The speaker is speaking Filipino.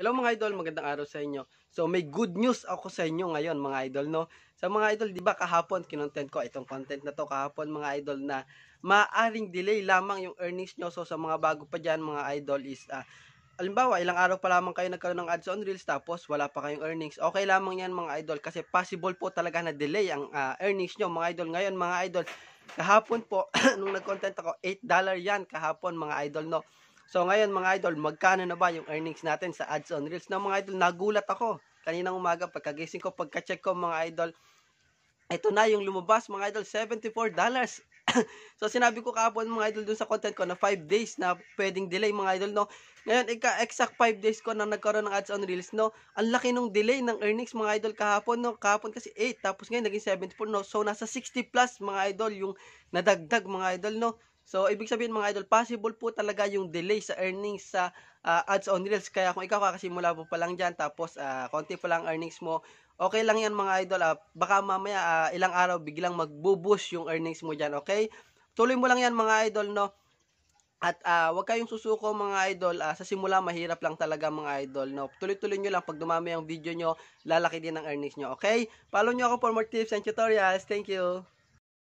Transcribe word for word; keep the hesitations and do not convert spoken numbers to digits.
Hello mga idol, magandang araw sa inyo. So may good news ako sa inyo ngayon mga idol, no. Sa mga idol, 'di ba kahapon kinontent ko itong content na to kahapon mga idol na maaring delay lamang yung earnings nyo. So sa mga bago pa diyan mga idol is ah, halimbawa ilang araw pa lamang kayo nagkaroon ng ads on Reels tapos wala pa kayong earnings. Okay lamang 'yan mga idol kasi possible po talaga na delay ang ah, earnings nyo mga idol. Ngayon mga idol, kahapon po nung nag-content ako, eight dollars 'yan kahapon mga idol, no. So ngayon mga idol, magkano na ba yung earnings natin sa ads on Reels? Na mga idol, nagulat ako. Kaninang umaga pagkagising ko, pagka-check ko mga idol, ito na yung lumabas mga idol, seventy-four dollars. So sinabi ko kahapon mga idol dun sa content ko na five days na pwedeng delay mga idol, no. Ngayon ika exact five days ko na nagkaroon ng ads on Reels, no. Ang laki nung delay ng earnings mga idol kahapon, no. Kahapon kasi eight tapos ngayon naging seventy-four, no. So nasa sixty plus mga idol yung nadagdag mga idol, no. So ibig sabihin mga idol, possible po talaga yung delay sa earnings sa ah, ads on Reels. Kaya kung ikaw kakasimula mo pa lang diyan tapos ah, konti pa lang earnings mo, okay lang 'yan mga idol. Ah, baka mamaya ah, ilang araw biglang magbo-boost yung earnings mo diyan, okay? Tuloy mo lang 'yan mga idol, no. At ah, wag kayong susuko mga idol. Ah, sa simula mahirap lang talaga mga idol, no. Tuloy-tuloy niyo lang, pag dumami ang video nyo, lalaki din ang earnings nyo, okay? Follow nyo ako for more tips and tutorials. Thank you.